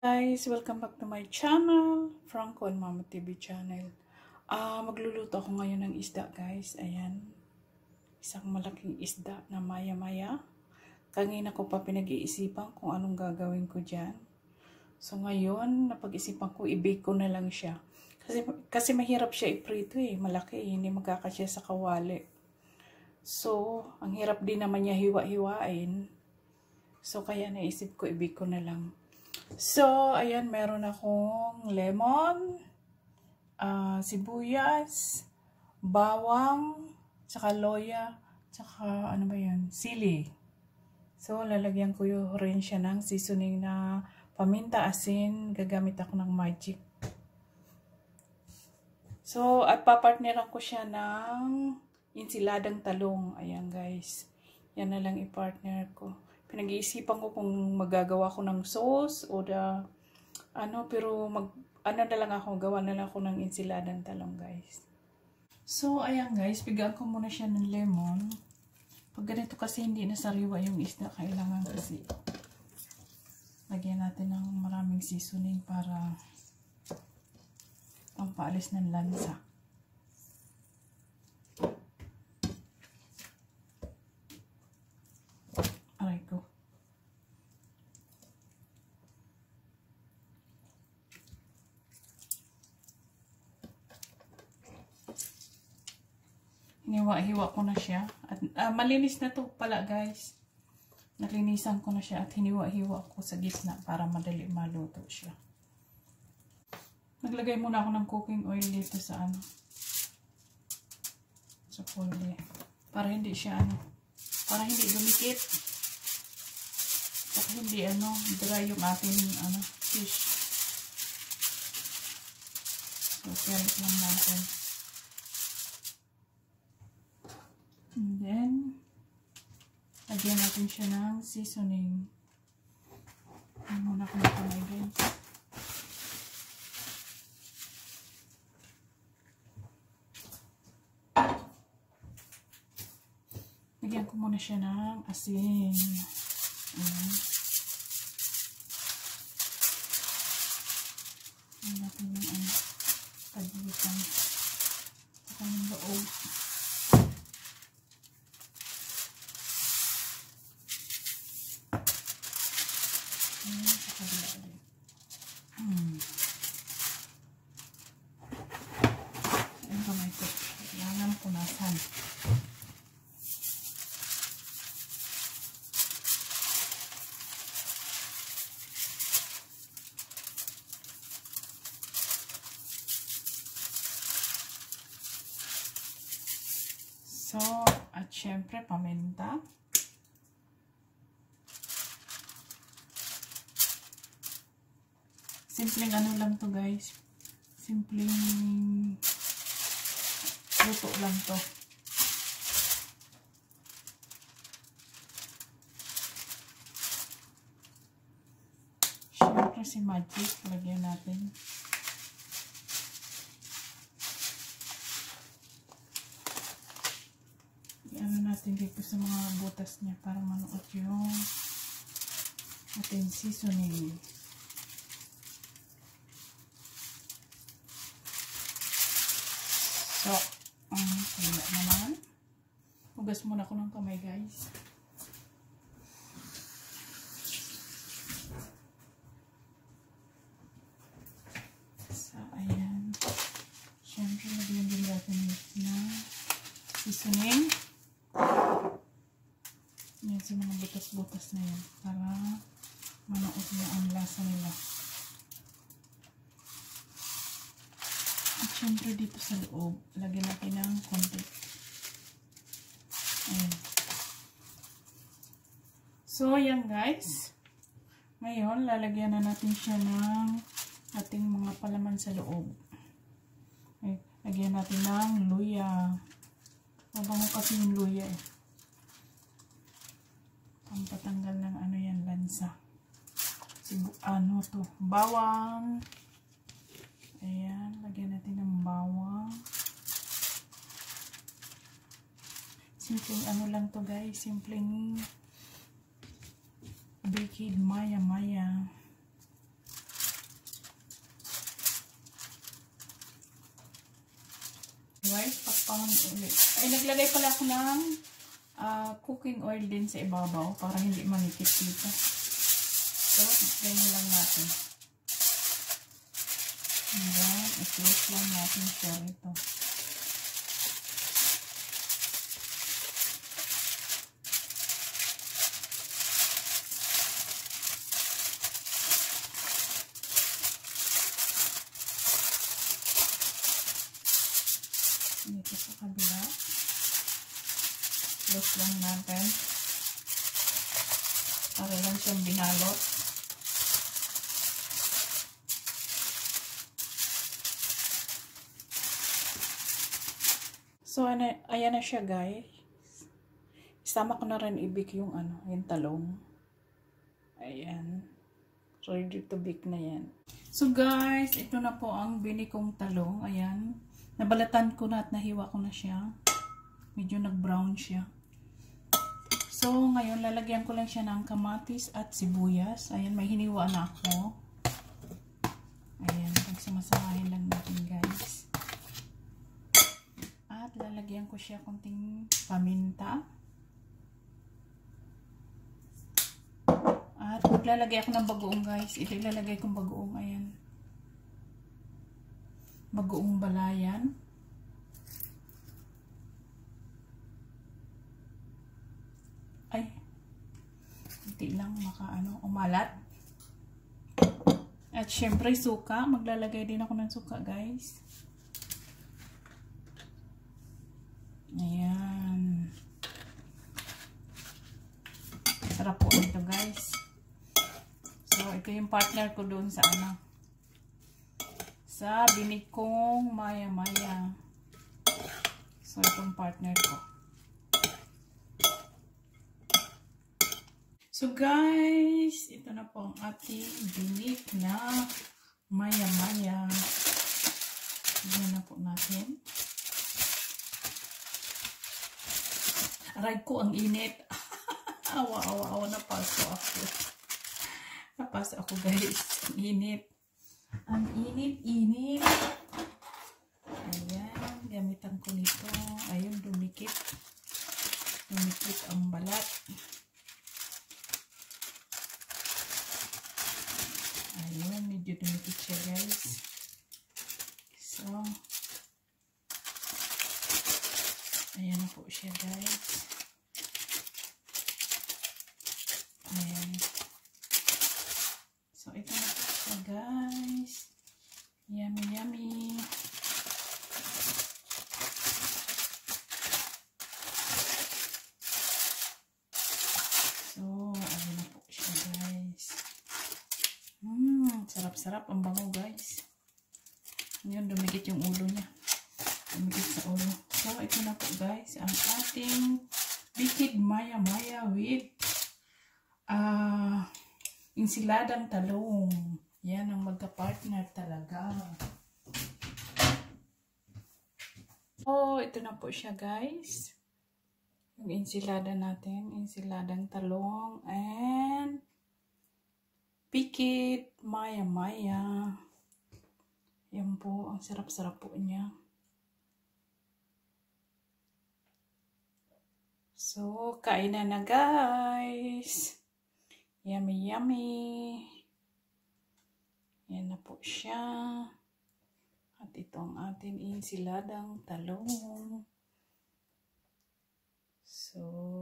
Guys, welcome back to my channel, Franco and Mama TV channel. Magluluto ako ngayon ng isda, guys. Ayan. Isang malaking isda na maya-maya. Kanina ko pa pinag-iisipan kung anong gagawin ko dyan. So ngayon, napag-isipan ko, i-bake ko na lang siya. Kasi mahirap siya iprito eh. Malaki eh. Hindi magkakasya sa kawali. So, ang hirap din naman niya hiwa-hiwain. So, kaya naisip ko, i-bake ko na lang. So, ayan, meron akong lemon, sibuyas, bawang, tsaka loya, tsaka ano ba yun, sili. So, lalagyan ko rin siya ng seasoning na paminta, asin, gagamit ako ng magic. So, at papartneran ko siya ng insiladang talong. Ayan guys, yan na lang i-partner ko. Pinag-iisipan ko kung magagawa ko ng sauce o pero ano na lang ako, gawa na lang ako ng ensiladang talong, guys. So, ayan guys, bigyan ko muna siya ng lemon. Pag ganito kasi hindi nasariwa yung isda, kailangan kasi lagyan natin ng maraming seasoning para pampaalis ng lansa. Aray ko. Hiniwa-hiwa ko na siya. At malinis na to pala, guys. Nalinisan ko na siya at hiniwa-hiwa ko sa gitna para madali maluto siya. Naglagay muna ako ng cooking oil dito sa sa pulde. Para hindi siya para hindi dumikit. Saka hindi dry yung ating fish. So, kalit lang natin. And then, lagyan natin siya ng seasoning. Ano muna ko na kamay. Lagyan ko muna siya ng asin. Lagyan natin yung pagitan. Saka yung loob. Sa kabila ulit. Ayan kamay ko. Kailangan punasan. So, at syempre, paminta. Simpleng lang to, guys. Simpleng luto lang to. Syempre, si magic. Lagyan natin. Natin dito sa mga butas niya para manuot yung ating seasoning. So, kaya naman. Hugas muna ako ng kamay, guys. So, ayan. Siyempre, lagyan din natin na seasoning. Yan sa mga butas-butas na yan para manuot na ang lasa nila. At syempre dito sa loob, lagyan natin ng konti. Ayan. So, yan guys. Ngayon, lalagyan na natin siya ng ating mga palaman sa loob. Okay. Lagyan natin ng luya. Mabango kasi yung luya eh. Pampatanggal ng yan, lansa. Bawang. Ayan, lagyan natin ng bawang. Simpleng lang to, guys. Simpleng baked maya-maya. Alright, pakpangan ulit. Ay, naglagay pala ako ng cooking oil din sa ibabaw para hindi manikip dito. So, ganyan lang natin. Alright, i-close lang natin siya ito. Dito sa kabila. Close lang natin. Para lang siyang binalot. So, ayan na siya, guys. Isama ko na rin ibig yung yung talong. Ayan. Ready to bake na yan. So, guys, ito na po ang bini kong talong. Ayan. Nabalatan ko na at nahiwa ko na siya. Medyo nag-brown siya. So, ngayon, lalagyan ko lang siya ng kamatis at sibuyas. Ayan, may hiniwa na ako. Ayan, pagsamasamahin lang natin, guys. At lalagyan ko siya konting paminta. At maglalagay ako ng bagoong, guys. Ito ilalagay kong bagoong. Ayan. Bagoong balayan. Ay, hindi lang umalat. At syempre suka, maglalagay din ako ng suka, guys. Ayan. Sarap po ito, guys. So, ito yung partner ko doon sa sa binig kong maya-maya. So, itong partner ko. So, guys, ito na po ang ating binig na maya-maya. Ayan na po natin. Aray ko, ang init. Awa, napaso ako. Napaso ako, guys. Ang init. Ang init. Ayan, gamitan ko nito. Ayun, dumikit. Dumikit ang balat. Ayun, medyo dumikit siya, guys. So, ayan na po siya, guys. Ayan. So, ito na po siya, guys. Yummy. So, ayan na po siya, guys. Sarap-sarap ang bango, guys. Ngayon, dumikit yung ulo niya. Dumikit sa ulo. So, ito na po, guys. Ang ating bikid maya-maya with insiladang talong. Yan ang magka-partner talaga. So, ito na po siya, guys. Yung insilada natin. Insiladang talong and bikid maya-maya. Yan po. Ang sarap-sarap po niya. So, kain na, guys. Yummy. Yan na po siya. At ito ang ating insiladang talong. So,